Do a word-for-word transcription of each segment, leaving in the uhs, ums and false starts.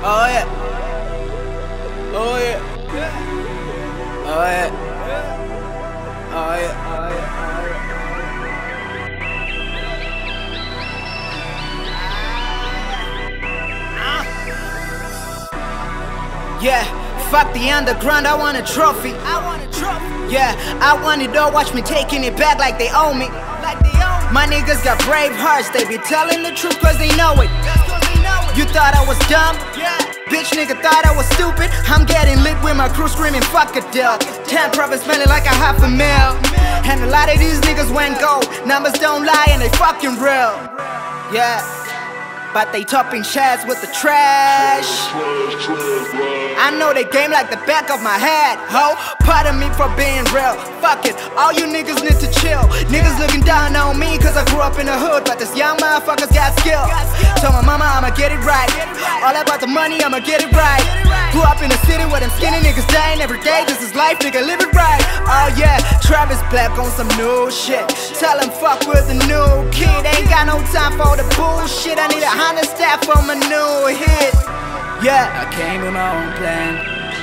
Oh yeah. Oh yeah. Oh yeah. Oh yeah. Oh yeah. Yeah, fuck the underground, I want a trophy. I want a trophy. Yeah, I want it all, watch me taking it back like they owe me. Like they owe me. My niggas got brave hearts, they be telling the truth cause they know it. You thought I was dumb? Yeah. Bitch nigga thought I was stupid. I'm getting lit with my crew screaming fuck a deal. Ten profits smelling like a half a mil. And a lot of these niggas went gold. Numbers don't lie and they fucking real. Yeah, but they topping shares with the trash. I know they game like the back of my head, ho. Pardon me for being real. Fuck it, all you niggas need to chill. Niggas looking down on me cause I grew up in the hood, but this young motherfuckers got skill. Told my mama I'ma get it right. All about the money, I'ma get it right. Grew up in the city where them skinny niggas dying every day. This is life, nigga, live it right. Oh yeah, Travis Black on some new shit. Tell him fuck with the new kid. Ain't got no time for the bullshit. I need a Honda staff for my new hit. Yeah, I came with my own plan,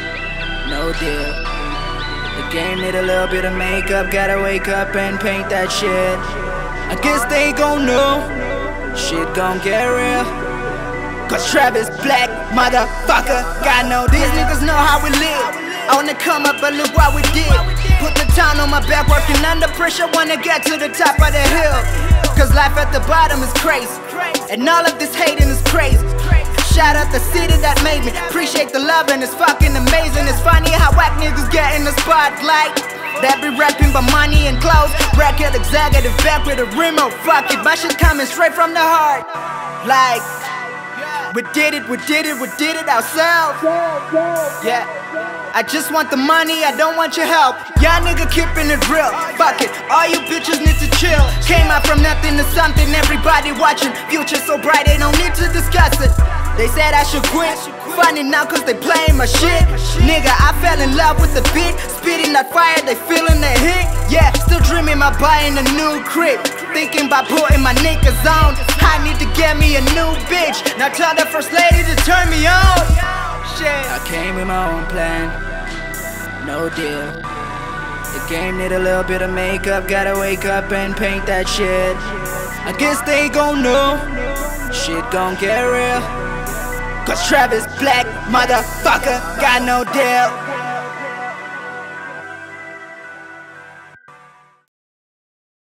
no deal. The game need a little bit of makeup, gotta wake up and paint that shit. I guess they gon' know, shit gon' get real. Cause Travis Black, motherfucker, God know these niggas know how we live. On the come up, but look what we did. Put the town on my back, working under pressure, wanna get to the top of the hill. Cause life at the bottom is crazy, and all of this hating is crazy. Shout out the city that made me, appreciate the love and it's fucking amazing. It's funny how whack niggas get in the spotlight. That be rapping about money and clothes. Bracket executive back with a remote, fuck it, my shit coming straight from the heart. Like, we did it, we did it, we did it ourselves. Yeah, I just want the money, I don't want your help. Y'all nigga keeping it real, fuck it, all you bitches need to chill. Came out from nothing to something, everybody watching. Future so bright, they don't need to discuss it. They said I should quit, funny now cause they playing my shit. Nigga, I fell in love with the beat, spitting that fire, they feeling the hit. Yeah, still dreaming about buying a new crib, thinking about putting my niggas on. I need to get me a new bitch, now tell the first lady to turn me on. Shit, I came with my own plan, no deal. The game need a little bit of makeup, gotta wake up and paint that shit. I guess they gon' know, shit gon' get real. Cause Travis Black, motherfucker, got no deal.